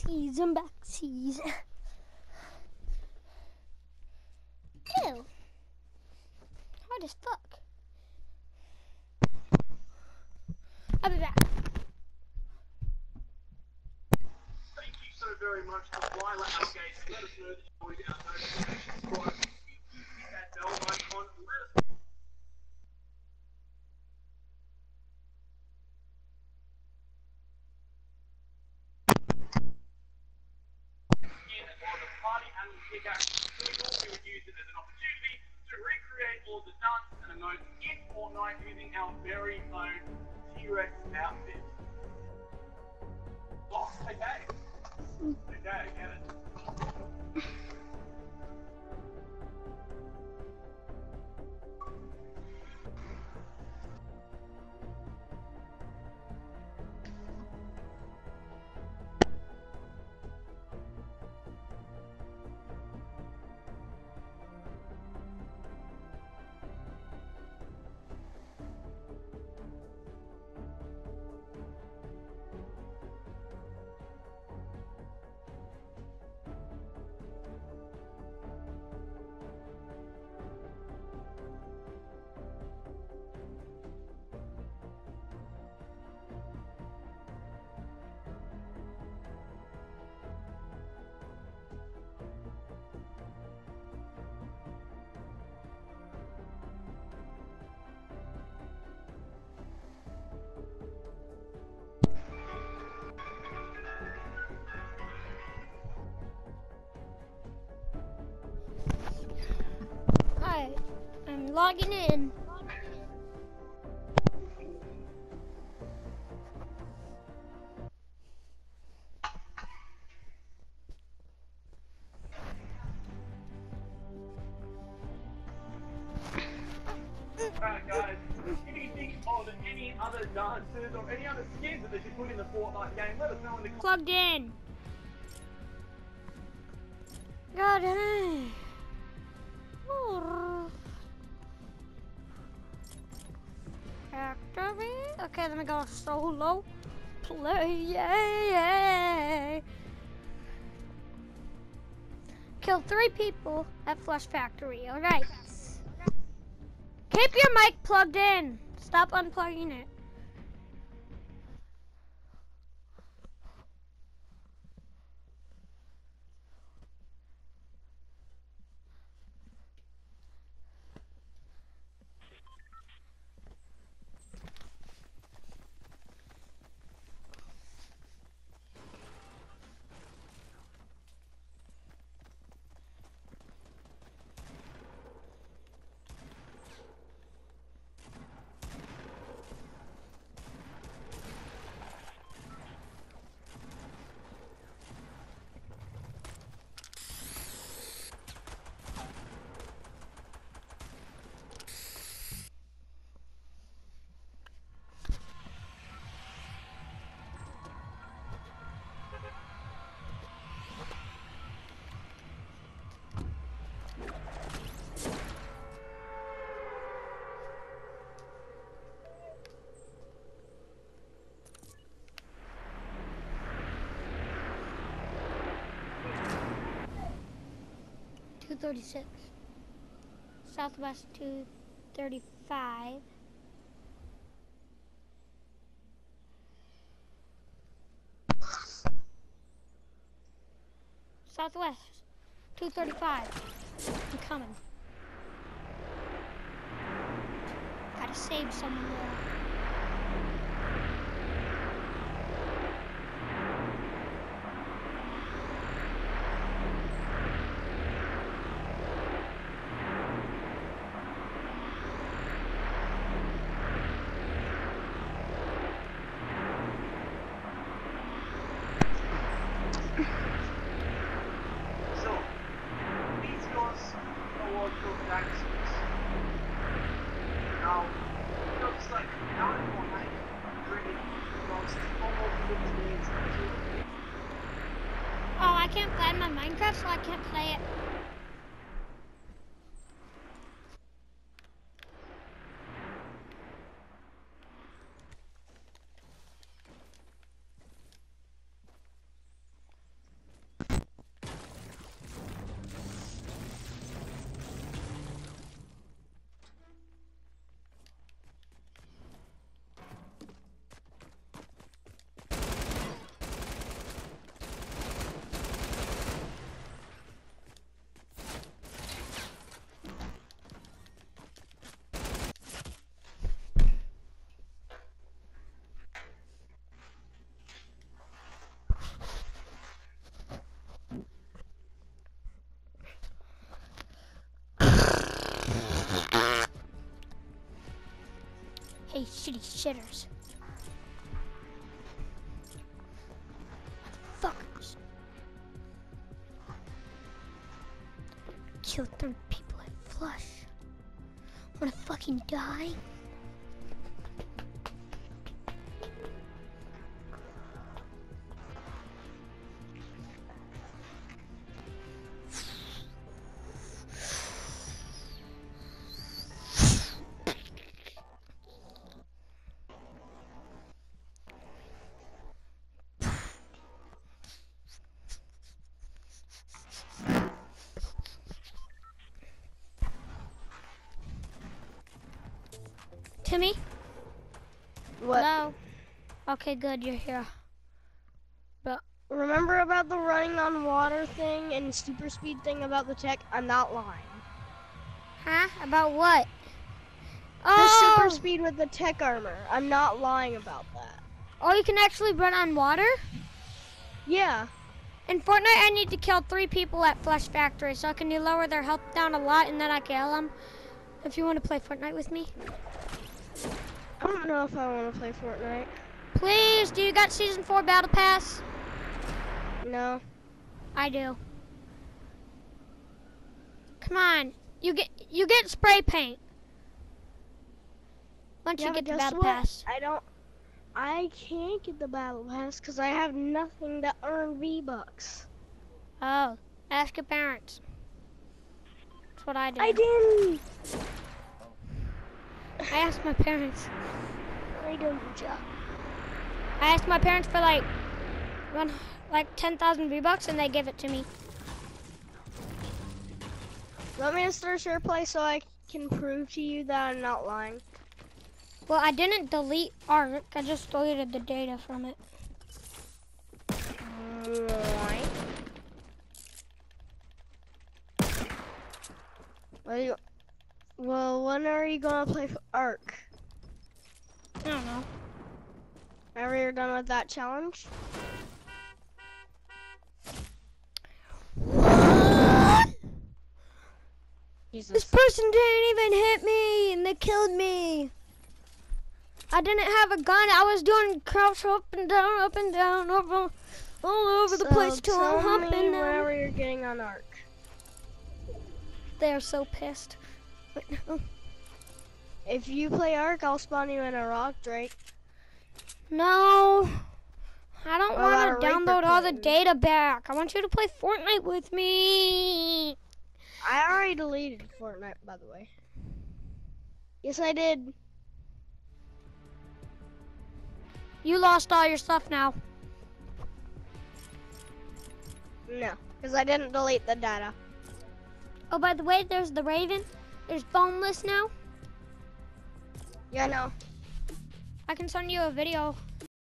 I'm backsies. Ew. Hard as fuck. I'll be back. Thank you so very much to Lila Algate. Let us know that you joined our notification squad. If you hit that bell icon, let us know. On the party and pickaxe, so we thought we would use it as an opportunity to recreate all the dance and emotes in Fortnite using our very own T-Rex outfit. Oh, okay. Okay, I get it. Alright, I'm logging in. Alright guys, if you think of any other dances or any other skins that they should put in the Fortnite game, let us know in the comments. Plugged in. Got it. Factory. Okay, let me go solo play. Kill 3 people at Flush Factory. Alright. Keep your mic plugged in. Stop unplugging it. .236. Southwest 235. Southwest 235. I'm coming. Gotta save someone there. So, these guys are what called gangsters. Now, it looks like now in Fortnite, really, most almost looks like Oh, I can't play my Minecraft, so I can't play it. shitty shitters. Fuckers. Killed 3 people at Flush. Wanna fucking die? Timmy? What? Hello? Okay, good, you're here. But Remember about the running on water thing and super speed thing about the tech? I'm not lying. huh? About what? The Oh! super speed with the tech armor. I'm not lying about that. Oh, you can actually run on water? Yeah. In Fortnite, I need to kill 3 people at Flush Factory, so can you lower their health down a lot and then I kill them? If you want to play Fortnite with me. I don't know if I want to play Fortnite. Please, do you got Season 4 Battle Pass? No. I do. Come on, you get spray paint. Once Yeah, you get but the guess Battle what? Pass. I can't get the battle pass because I have nothing to earn V-Bucks. Oh, ask your parents. That's what I did. I didn't. I asked my parents. I don't job. I asked my parents for like 10,000 V-Bucks and they give it to me. Let me start your play so I can prove to you that I'm not lying. Well, I didn't delete Ark. I just deleted the data from it. Well, when are you gonna play Ark? I don't know. Are you done with that challenge? This Jesus. person didn't even hit me and they killed me. I didn't have a gun. I was doing crouch up and down, all over the place till I'm tell me hopping them. whenever you're getting on Ark. They're so pissed. If you play Ark, I'll spawn you in a rock, Drake. No, I don't What want about to a download Reaper all the Clan? data back. I want you to play Fortnite with me. I already deleted Fortnite, by the way. Yes, I did. You lost all your stuff now. No, because I didn't delete the data. Oh, by the way, there's the Raven. There's Boneless now. Yeah, no. I can send you a video